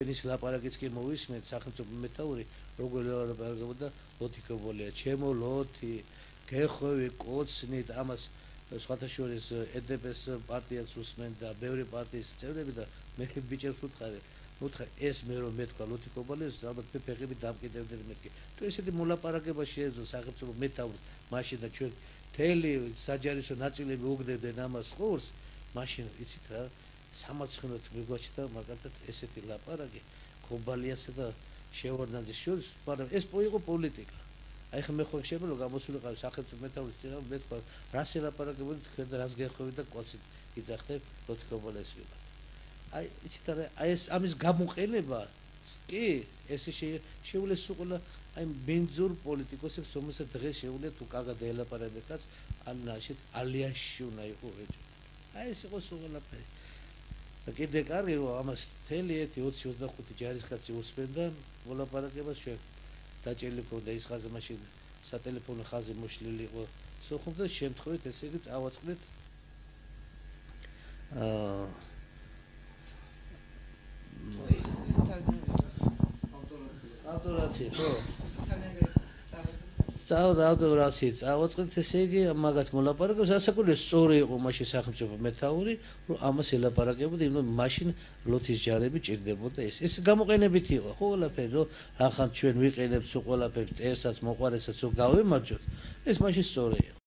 ენის ლაპარაკიც კი მოვისმენთ სახელმწიფო მეთაური როგორ ლაპარაკობდა ლოთიკობოლია ჩემო ლოთი გეხვევი კოცნით ამას სხვათა შორის ედპს პარტიას უსმენდა ბევრი პარტიის წევრები და მე ბიჭებს უთხარ ეს მე რომ მეთქვა ლოთიკობოლიას ალბათ მე ფეხები დამკიდევდნენ მეთქი თუ ესეთი მოლაპარაკება შეეძლო სახელმწიფო მეთაურს მაშინ და ჩვენ მთელი საჯარისო ნაწილები უგდებდნენ ამას ხურს მაშინ იცით რა სამარცხინოთ მიგვაჩნდა მაგალითად ესეთი ლაპარაკი ქობალიასა და შევარდნაძის შორის, მაგრამ ეს იყო პოლიტიკა. აი ხა მე ხო შეიძლება რომ გამოსულიყავ სახელმწიფო მეთაურის წინააღმდეგ მეთქვა რას ელაპარაკებოდი თქვენ და რას გეხვევით და კოცით იძახეთ ლოთიკობოლიას ვიღა. აი იცით რა აი ეს ამის გამოყენება კი ეს შეულესუყლა აი ბენძურ პოლიტიკოსებს რომელსაც დღეს შეუძლიათ თუ კარგად ელაპარაკებდეთ ან ნაშეთ ალიანსში უნდა იყო ეჭვი. აი ეს იყო სულაფერი. და კიდე კარგი რომ ამას მთელი 1-20-25 ჯარისკაცი უსმენდა მოლაპარაკებას ჩვენ დაჭერილი ქონდა ის ხაზი მაშინ სატელეფონო ხაზი მოშლილი იყო სოხუმს და შემთხვევით ესე იგი წავაწყდეთ ავტორაცია ხო ავტორაცია წავაწყდეთ ესე იგი მაგათ მოლაპარაკებას ასაკურია სწორი იყო მაშინ სახელმწიფო მეთაური რომ ამას ელაპარაკებოდა იმ მაშინ ლოთის ჯარები ჭირდებოდა ეს გამოყენებით იყო ხო ყველაფერი რომ ახლა ჩვენ ვიყენებთ სულ ყველაფერს ტერსაც მოყარესაც რომ გავემარჯვოთ ეს მაშინ სწორი იყო